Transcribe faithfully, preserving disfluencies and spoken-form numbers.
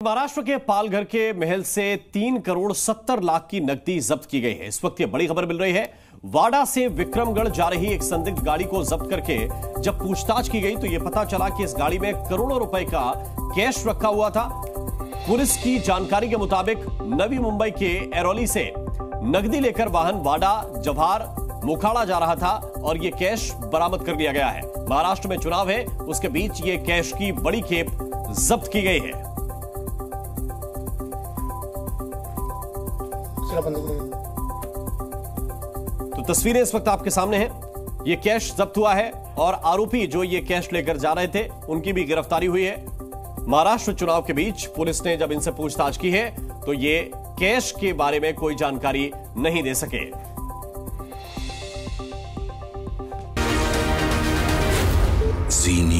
महाराष्ट्र के पालघर के महल से तीन करोड़ सत्तर लाख की नकदी जब्त की गई है। इस वक्त ये बड़ी खबर मिल रही है। वाडा से विक्रमगढ़ जा रही एक संदिग्ध गाड़ी को जब्त करके जब पूछताछ की गई तो यह पता चला कि इस गाड़ी में करोड़ों रुपए का कैश रखा हुआ था। पुलिस की जानकारी के मुताबिक नवी मुंबई के एरोली से नकदी लेकर वाहन वाडा जवाहर मोखाड़ा जा रहा था और यह कैश बरामद कर लिया गया है। महाराष्ट्र में चुनाव है, उसके बीच ये कैश की बड़ी खेप जब्त की गई है। तो तस्वीरें इस वक्त आपके सामने हैं। ये कैश जब्त हुआ है और आरोपी जो ये कैश लेकर जा रहे थे उनकी भी गिरफ्तारी हुई है। महाराष्ट्र चुनाव के बीच पुलिस ने जब इनसे पूछताछ की है तो ये कैश के बारे में कोई जानकारी नहीं दे सके। जी